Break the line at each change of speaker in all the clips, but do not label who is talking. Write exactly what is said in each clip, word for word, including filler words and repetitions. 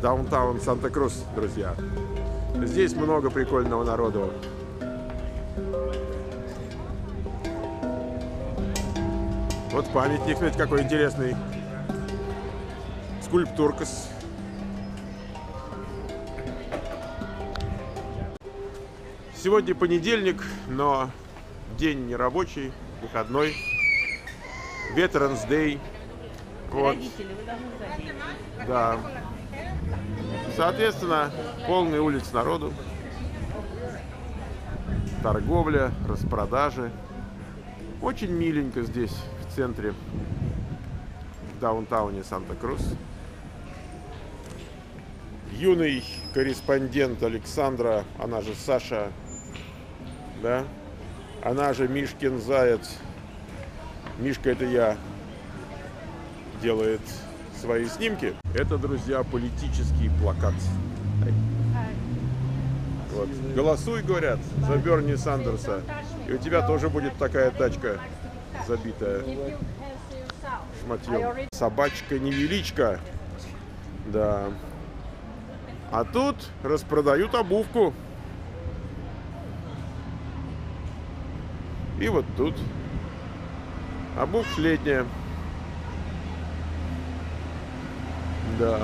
Даунтаун Санта-Крус, друзья. Здесь много прикольного народу. Вот памятник, смотрите, какой интересный. Скульптурка. Сегодня понедельник, но день не рабочий, выходной. Veterans Day. Вот. Да. Соответственно, полные улицы народу. Торговля, распродажи. Очень миленько здесь, в центре, в даунтауне Санта-Крус. Юный корреспондент Александра, она же Саша, да, она же Мишкин заяц. Мишка — это я, делает свои снимки. Это, друзья, политический плакат. Вот. Голосуй, говорят, за Берни Сандерса. И у тебя тоже будет такая тачка забитая шматьем. Собачка-невеличка. Да. А тут распродают обувку. И вот тут обувка летняя. Да.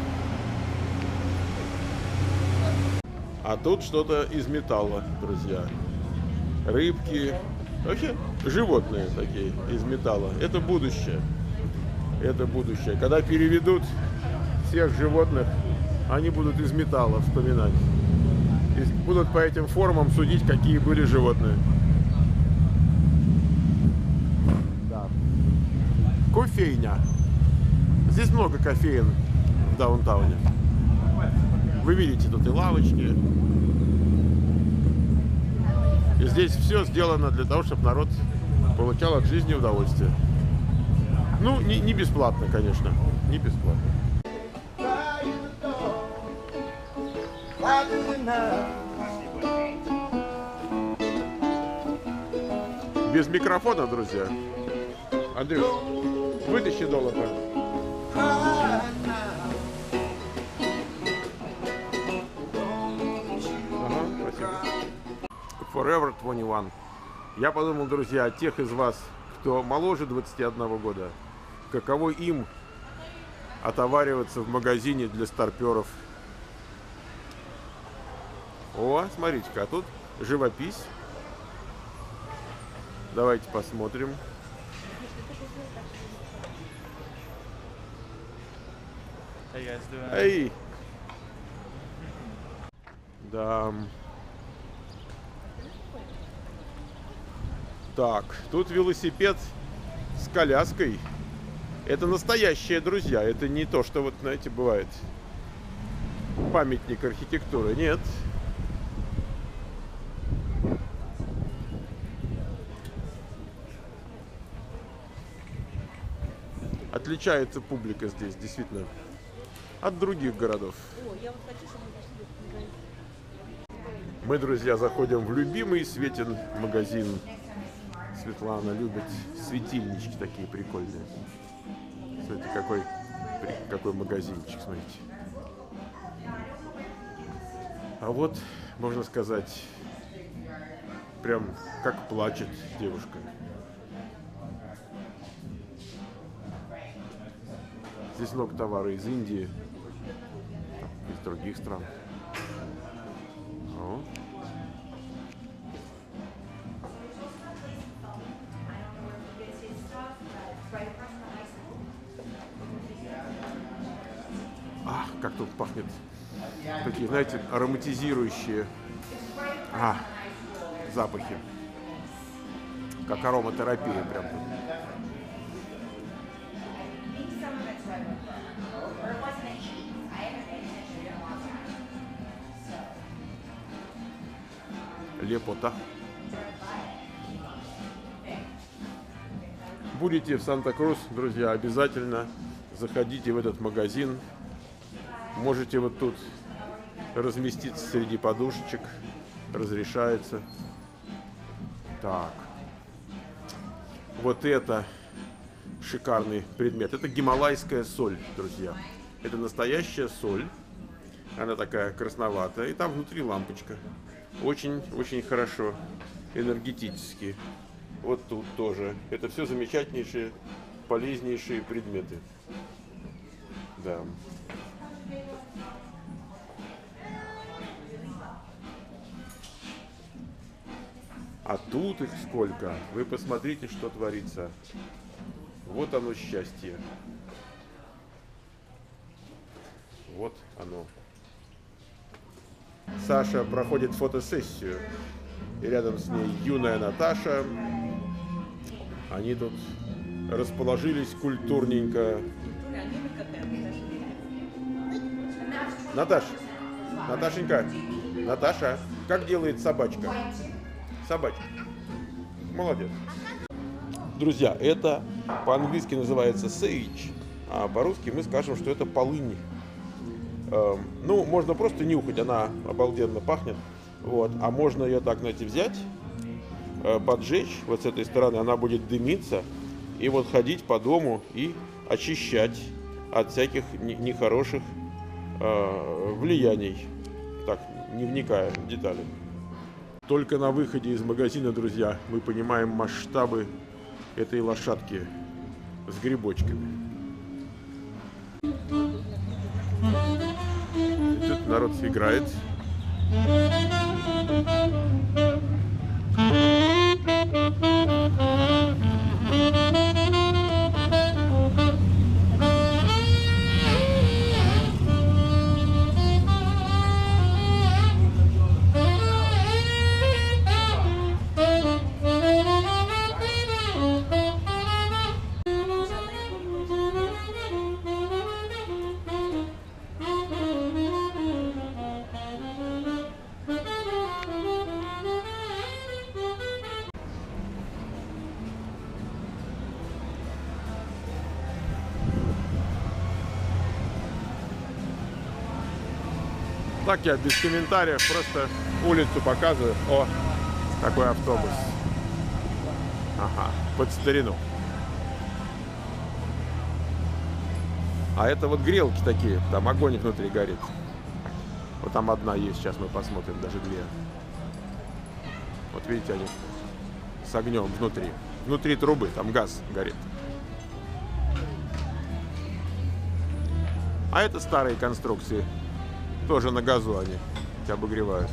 А тут что-то из металла, друзья. Рыбки. Вообще животные такие из металла. Это будущее. Это будущее. Когда переведут всех животных, они будут из металла вспоминать. И будут по этим формам судить, какие были животные. Да. Кофейня. Здесь много кофеен в даунтауне. Вы видите, тут и лавочки. И здесь все сделано для того, чтобы народ получал от жизни удовольствие. Ну, не, не бесплатно, конечно. Не бесплатно. Без микрофона, друзья. Андрюш, вытащи доллар. Forever двадцать один. Я подумал, друзья, о тех из вас, кто моложе двадцати одного года, каково им отовариваться в магазине для старперов. О, смотрите-ка, а тут живопись. Давайте посмотрим. Эй! Да. Так, тут велосипед с коляской. Это настоящие, друзья. Это не то, что вот, знаете, бывает памятник архитектуры. Нет. Отличается публика здесь, действительно, от других городов. Мы, друзья, заходим в любимый Светин магазин. Светлана любит светильнички такие прикольные. Смотрите, какой, какой магазинчик, смотрите. А вот, можно сказать, прям как плачет девушка. Здесь много товара из Индии, из других стран. О. Ах, как тут пахнет. Такие, знаете, ароматизирующие а, запахи. Как ароматерапия прям тут. Лепота. Будете в Санта-Крус, друзья, обязательно заходите в этот магазин. Можете вот тут разместиться среди подушечек. Разрешается. Так. Вот это шикарный предмет. Это гималайская соль, друзья. Это настоящая соль. Она такая красноватая. И там внутри лампочка. Очень-очень хорошо. Энергетически. Вот тут тоже. Это все замечательнейшие, полезнейшие предметы. Да. А тут их сколько. Вы посмотрите, что творится. Вот оно счастье. Вот оно. Саша проходит фотосессию. И рядом с ней юная Наташа. Они тут расположились культурненько. Наташ, Наташенька, Наташа, как делает собачка? Собачка. Молодец. Друзья, это по-английски называется sage, а по-русски мы скажем, что это полынь. Эм, ну, можно просто нюхать, она обалденно пахнет. Вот. А можно ее так, знаете, взять, э, поджечь вот с этой стороны, она будет дымиться, и вот ходить по дому и очищать от всяких нехороших э, влияний. Так, не вникая в детали. Только на выходе из магазина, друзья, мы понимаем масштабы этой лошадки с грибочками. И тут народ играет. Так я без комментариев просто улицу показываю. О, такой автобус. Ага, под старину. А это вот грелки такие, там огонь внутри горит. Вот там одна есть, сейчас мы посмотрим, даже две. Вот видите, они с огнем внутри. Внутри трубы, там газ горит. А это старые конструкции. Тоже на газу они обогревают.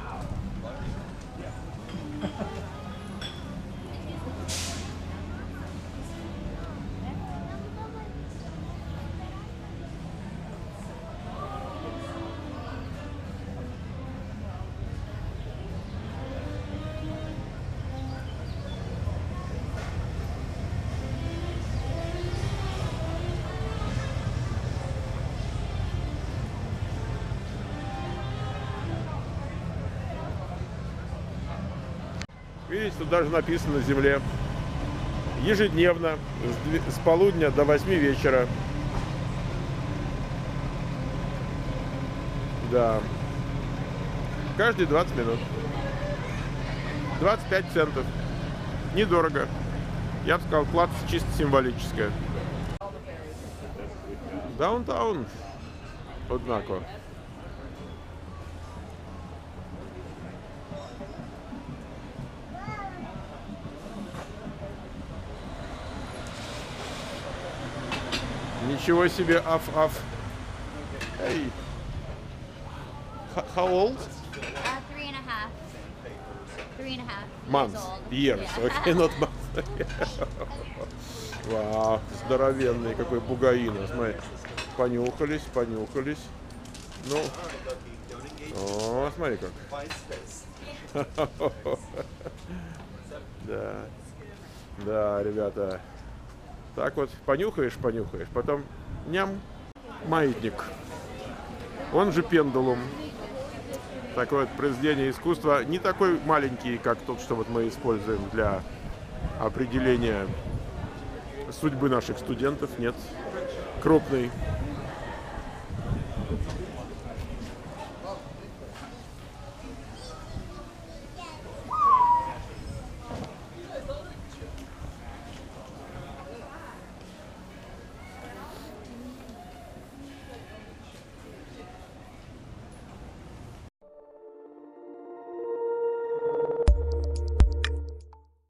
Видите, тут даже написано на земле: ежедневно с полудня до восьми вечера. Да. Каждые двадцать минут. двадцать пять центов. Недорого. Я бы сказал, плата чисто символическая. Даунтаун. Однако. Ничего себе, аф-аф. Hey. How old?
Uh, three and a half. Three and a half
Months.
years
Years.
old.
Okay, not months. Вау, здоровенный какой бугаина. Смотри, понюхались, понюхались. Ну, о, смотри как. Да, да, ребята. Так вот, понюхаешь, понюхаешь, потом ням, маятник. Он же пендулум. Такое вот произведение искусства, не такой маленький, как тот, что вот мы используем для определения судьбы наших студентов. Нет, крупный.